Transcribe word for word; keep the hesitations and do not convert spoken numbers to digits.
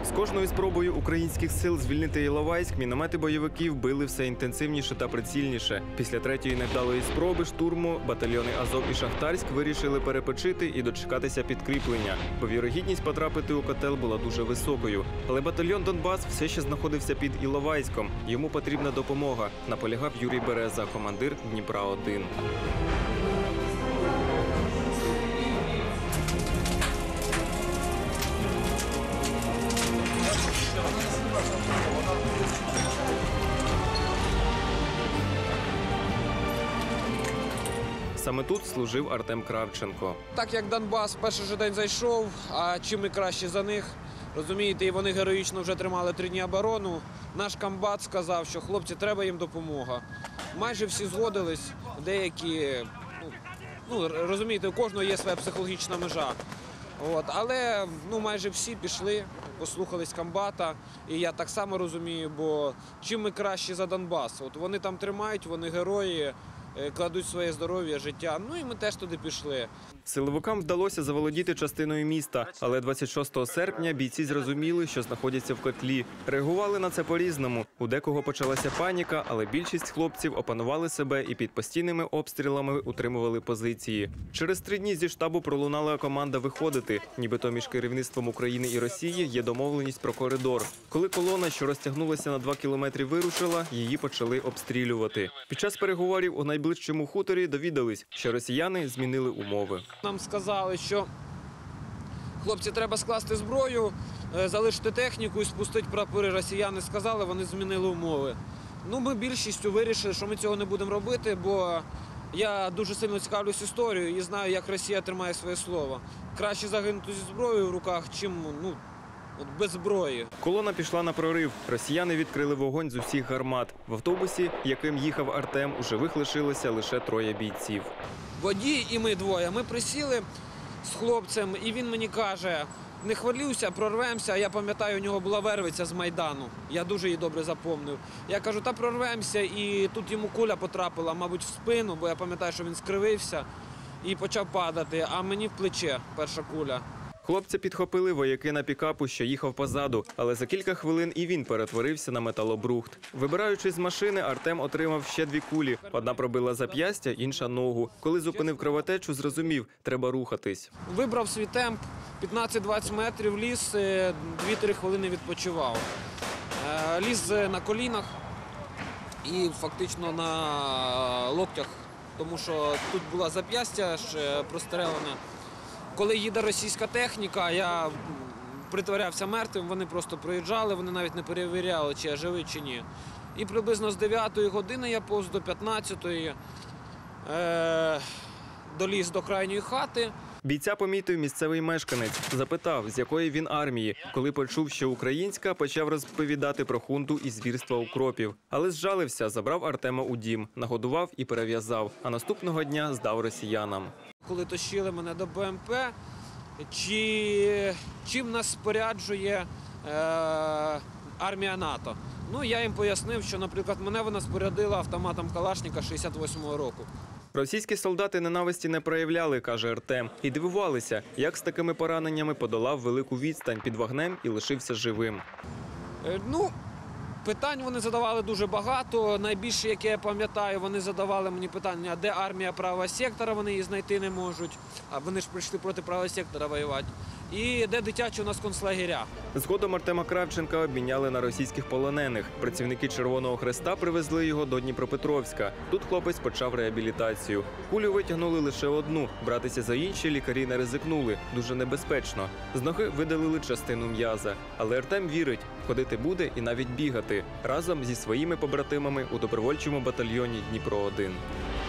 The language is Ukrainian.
З кожною спробою українських сил звільнити Іловайськ міномети бойовиків били все інтенсивніше та прицільніше. Після третьої невдалої спроби штурму батальйони Азов і Шахтарськ вирішили перепочити і дочекатися підкріплення, бо вірогідність потрапити у котел була дуже високою. Але батальйон Донбас все ще знаходився під Іловайськом. Йому потрібна допомога, наполягав Юрій Береза, командир Дніпра один. Саме тут служив Артем Кравченко. Так як Донбас перший же день зайшов, а чим ми краще за них, розумієте, і вони героїчно вже тримали три дні оборону, наш комбат сказав, що хлопці, треба їм допомога. Майже всі згодились, деякі, ну, ну розумієте, у кожного є своя психологічна межа. От, але ну, майже всі пішли, послухались комбата, і я так само розумію, бо чим ми краще за Донбас. От вони там тримають, вони герої, кладуть своє здоров'я, життя. Ну і ми теж туди пішли. Силовикам вдалося заволодіти частиною міста, але двадцять шостого серпня бійці зрозуміли, що знаходяться в котлі. Реагували на це по-різному. У декого почалася паніка, але більшість хлопців опанували себе і під постійними обстрілами утримували позиції. Через три дні зі штабу пролунала команда виходити. Нібито між керівництвом України і Росії є домовленість про коридор. Коли колона, що розтягнулася на два кілометри, вирушила, її почали обстрілювати. Під час переговорів у найближчому хуторі довідались, що росіяни змінили умови. Нам сказали, що хлопці, треба скласти зброю, залишити техніку і спустити прапори. Росіяни сказали, вони змінили умови. Ну, ми більшістю вирішили, що ми цього не будемо робити, бо я дуже сильно цікавлюсь історією і знаю, як Росія тримає своє слово. Краще загинути зі зброєю в руках, чим ну, от без зброї. Колона пішла на прорив. Росіяни відкрили вогонь з усіх гармат. В автобусі, яким їхав Артем, у живих лишилося лише троє бійців. Водій і ми двоє. Ми присіли з хлопцем, і він мені каже, не хвилюйся, прорвемося. Я пам'ятаю, у нього була вервиця з Майдану. Я дуже її добре запомнив. Я кажу, та прорвемося, і тут йому куля потрапила, мабуть, в спину, бо я пам'ятаю, що він скривився і почав падати, а мені в плече перша куля. Хлопця підхопили вояки на пікапу, що їхав позаду, але за кілька хвилин і він перетворився на металобрухт. Вибираючись з машини, Артем отримав ще дві кулі. Одна пробила зап'ястя, інша – ногу. Коли зупинив кровотечу, зрозумів – треба рухатись. Вибрав свій темп, п'ятнадцять-двадцять метрів ліз, дві-три хвилини відпочивав. Ліз на колінах і фактично на локтях, тому що тут була зап'ястя прострелене. Коли їде російська техніка, я притворявся мертвим, вони просто проїжджали, вони навіть не перевіряли, чи я живий, чи ні. І приблизно з дев'ятої години я повз до п'ятнадцятої е, доліз до крайньої хати. Бійця помітив місцевий мешканець. Запитав, з якої він армії. Коли почув, що українська, почав розповідати про хунту і звірства укропів. Але зжалився, забрав Артема у дім, нагодував і перев'язав, а наступного дня здав росіянам. Коли тащили мене до БМП, чи, чим нас споряджує е, армія НАТО. Ну, я їм пояснив, що, наприклад, мене вона спорядила автоматом Калашника шістдесят восьмого року. Російські солдати ненависті не проявляли, каже Артем, і дивувалися, як з такими пораненнями подолав велику відстань під вогнем і лишився живим. Е, ну, питань вони задавали дуже багато. Найбільше, яке я пам'ятаю, вони задавали мені питання, де армія правого сектора, вони її знайти не можуть. А вони ж прийшли проти правого сектора воювати. І де дитячі у нас концлагеря. Згодом Артема Кравченка обміняли на російських полонених. Працівники Червоного Хреста привезли його до Дніпропетровська. Тут хлопець почав реабілітацію. Кулю витягнули лише одну. Братися за інші лікарі не ризикнули. Дуже небезпечно. З ноги видалили частину м'яза. Але Артем вірить, ходити буде і навіть бігати. Разом зі своїми побратимами у добровольчому батальйоні Дніпро один.